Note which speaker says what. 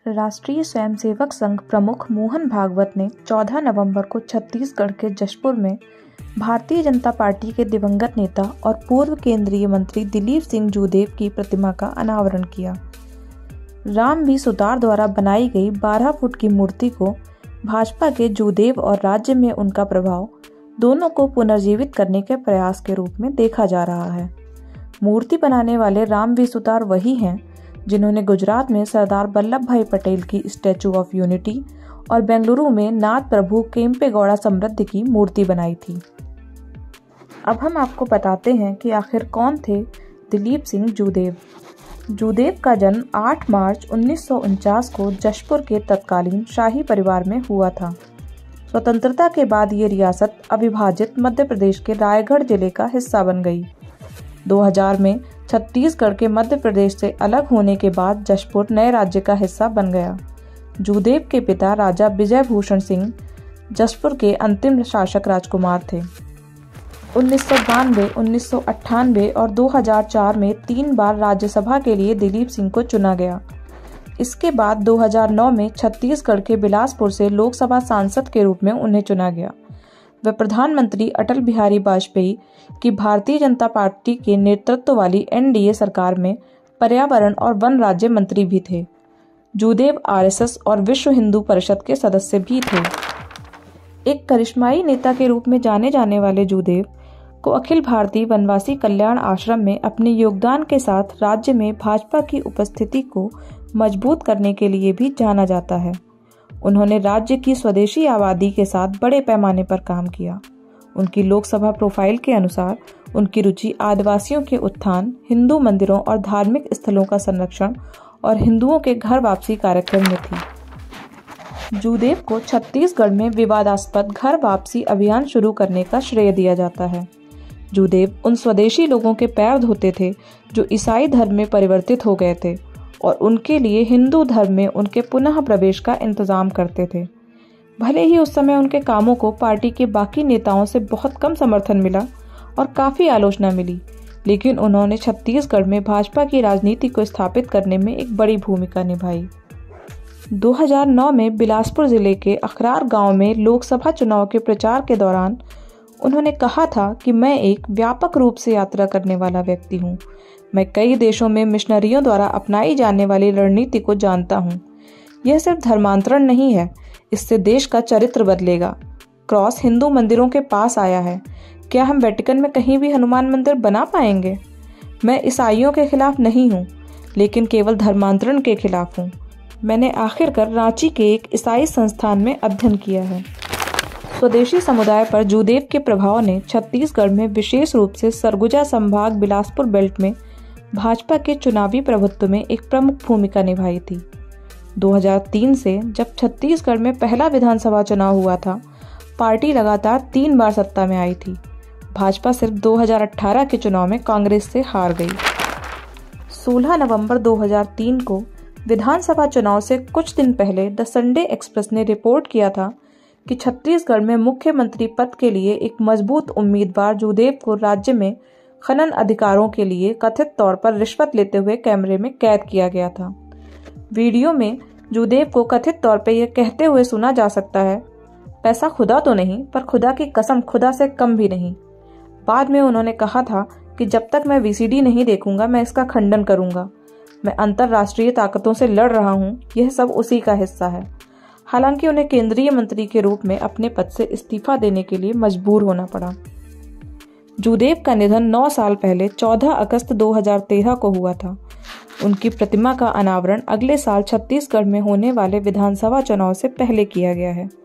Speaker 1: राष्ट्रीय स्वयंसेवक संघ प्रमुख मोहन भागवत ने 14 नवंबर को छत्तीसगढ़ के जशपुर में भारतीय जनता पार्टी के दिवंगत नेता और पूर्व केंद्रीय मंत्री दिलीप सिंह जूदेव की प्रतिमा का अनावरण किया। राम वी सुतार द्वारा बनाई गई 12 फुट की मूर्ति को भाजपा के जूदेव और राज्य में उनका प्रभाव दोनों को पुनर्जीवित करने के प्रयास के रूप में देखा जा रहा है। मूर्ति बनाने वाले राम वी सुतार वही हैं जिन्होंने गुजरात में सरदार वल्लभ भाई पटेल की स्टैचू ऑफ यूनिटी और बेंगलुरु में नाथ प्रभु केम्पेगौड़ा समृद्ध की मूर्ति बनाई थी। अब हम आपको बताते हैं कि आखिर कौन थे दिलीप सिंह जूदेव। जूदेव का जन्म 8 मार्च 1949 को जशपुर के तत्कालीन शाही परिवार में हुआ था। स्वतंत्रता के बाद ये रियासत अविभाजित मध्य प्रदेश के रायगढ़ जिले का हिस्सा बन गई। 2000 में छत्तीसगढ़ के मध्य प्रदेश से अलग होने के बाद जशपुर नए राज्य का हिस्सा बन गया। जूदेव के पिता राजा विजय भूषण सिंह जशपुर के अंतिम शासक राजकुमार थे। 1992, 1998 और 2004 में 3 बार राज्यसभा के लिए दिलीप सिंह को चुना गया। इसके बाद 2009 में छत्तीसगढ़ के बिलासपुर से लोकसभा सांसद के रूप में उन्हें चुना गया। वे प्रधानमंत्री अटल बिहारी वाजपेयी की भारतीय जनता पार्टी के नेतृत्व वाली एनडीए सरकार में पर्यावरण और वन राज्य मंत्री भी थे। जूदेव आरएसएस और विश्व हिंदू परिषद के सदस्य भी थे। एक करिश्माई नेता के रूप में जाने जाने वाले जूदेव को अखिल भारतीय वनवासी कल्याण आश्रम में अपने योगदान के साथ राज्य में भाजपा की उपस्थिति को मजबूत करने के लिए भी जाना जाता है। उन्होंने राज्य की स्वदेशी आबादी के साथ बड़े पैमाने पर काम किया। उनकी लोकसभा प्रोफाइल के अनुसार उनकी रुचि आदिवासियों के उत्थान, हिंदू मंदिरों और धार्मिक स्थलों का संरक्षण और हिंदुओं के घर वापसी कार्यक्रम में थी। जूदेव को छत्तीसगढ़ में विवादास्पद घर वापसी अभियान शुरू करने का श्रेय दिया जाता है। जूदेव उन स्वदेशी लोगों के पैर धोते थे जो ईसाई धर्म में परिवर्तित हो गए थे और उनके लिए हिंदू धर्म में उनके पुनः प्रवेश का इंतजाम करते थे। भले ही उस समय उनके कामों को पार्टी के बाकी नेताओं से बहुत कम समर्थन मिला और काफी आलोचना मिली, लेकिन उन्होंने छत्तीसगढ़ में भाजपा की राजनीति को स्थापित करने में एक बड़ी भूमिका निभाई। 2009 में बिलासपुर जिले के अखरार गांव में लोकसभा चुनाव के प्रचार के दौरान उन्होंने कहा था कि मैं एक व्यापक रूप से यात्रा करने वाला व्यक्ति हूँ। मैं कई देशों में मिशनरियों द्वारा अपनाई जाने वाली रणनीति को जानता हूँ। यह सिर्फ धर्मांतरण नहीं है, इससे देश का चरित्र बदलेगा। क्रॉस हिंदू मंदिरों के पास आया है। क्या हम वेटिकन में कहीं भी हनुमान मंदिर बना पाएंगे? मैं ईसाइयों के खिलाफ नहीं हूँ, लेकिन केवल धर्मांतरण के खिलाफ हूँ। मैंने आखिरकार रांची के एक ईसाई संस्थान में अध्ययन किया है। स्वदेशी समुदाय पर जूदेव के प्रभाव ने छत्तीसगढ़ में विशेष रूप से सरगुजा संभाग बिलासपुर बेल्ट में भाजपा के चुनावी प्रभुत्व में एक प्रमुख भूमिका निभाई थी। 2003 से जब छत्तीसगढ़ में पहला विधानसभा चुनाव हुआ था, पार्टी लगातार 3 बार सत्ता में आई थी। भाजपा सिर्फ 2018 के चुनाव में कांग्रेस से हार गई। 16 नवंबर 2003 को विधानसभा चुनाव से कुछ दिन पहले द संडे एक्सप्रेस ने रिपोर्ट किया था कि छत्तीसगढ़ में मुख्यमंत्री पद के लिए एक मजबूत उम्मीदवार जूदेव को राज्य में खनन अधिकारों के लिए कथित तौर पर रिश्वत लेते हुए कैमरे में कैद किया गया था। वीडियो में जूदेव को कथित तौर पर यह कहते हुए सुना जा सकता है, पैसा खुदा तो नहीं, पर खुदा की कसम खुदा से कम भी नहीं। बाद में उन्होंने कहा था कि जब तक मैं वीसीडी नहीं देखूंगा मैं इसका खंडन करूंगा। मैं अंतर्राष्ट्रीय ताकतों से लड़ रहा हूं, यह सब उसी का हिस्सा है। हालांकि उन्हें केंद्रीय मंत्री के रूप में अपने पद से इस्तीफा देने के लिए मजबूर होना पड़ा। जूदेव का निधन 9 साल पहले 14 अगस्त 2013 को हुआ था। उनकी प्रतिमा का अनावरण अगले साल छत्तीसगढ़ में होने वाले विधानसभा चुनाव से पहले किया गया है।